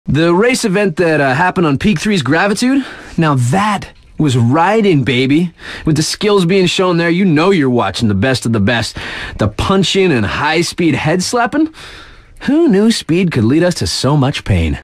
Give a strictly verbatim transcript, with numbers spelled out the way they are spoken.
The race event that uh, happened on Peak three's Gravitude, now that was riding, baby. With the skills being shown there, you know you're watching the best of the best. The punching and high-speed head slapping? Who knew speed could lead us to so much pain?